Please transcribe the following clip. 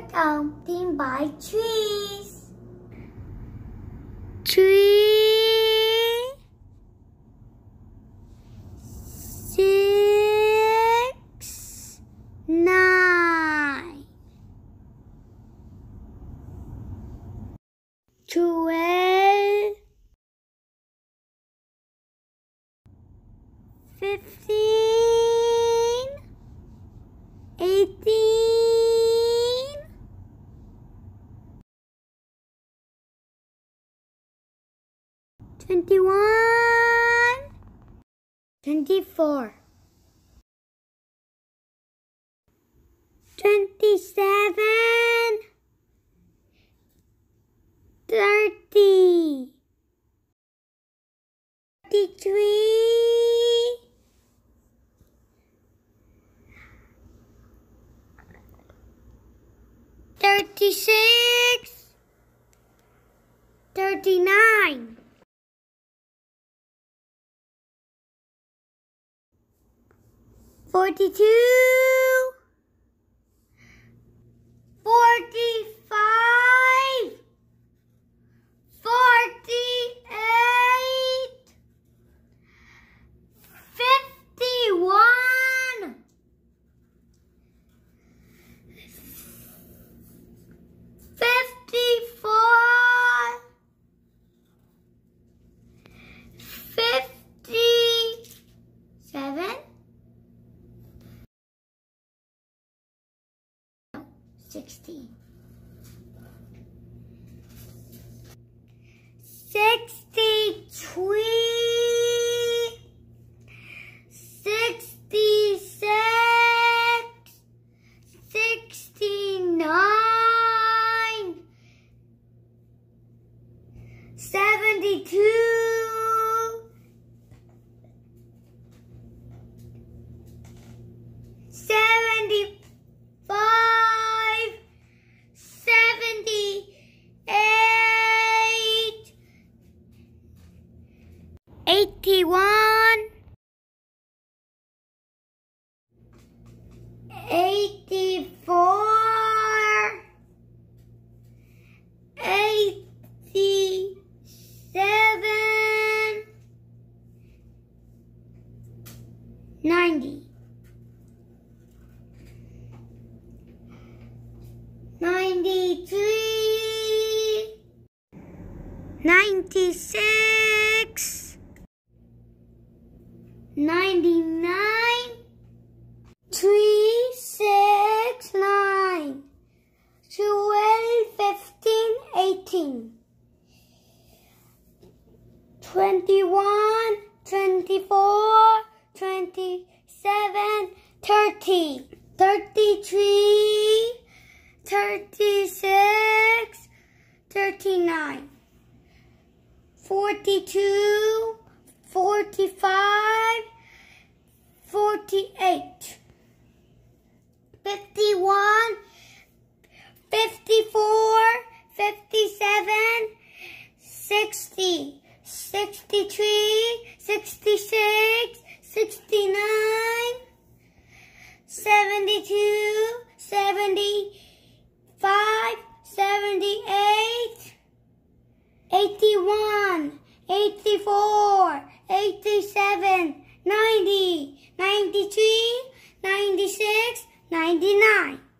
Counting by trees. Three, 6, 9, 12, 15, 18, 21, 24, 27, 30, 33, 36, 39, 42, 45, 48, 51, 54, 57, 60, 63, 66, 69, 72, 75, 78, 81, 84, 87, 90, 93, 96, 99, 3, 6, 9, 12, 15, 18, 21, 24, 27, 30, 33, 36, 39, 42, 45, 48, 51, 54, 57, 60, 63, 66, 69, 72, 75, 78, 81, 84, 87, 90, 93, 96, 99.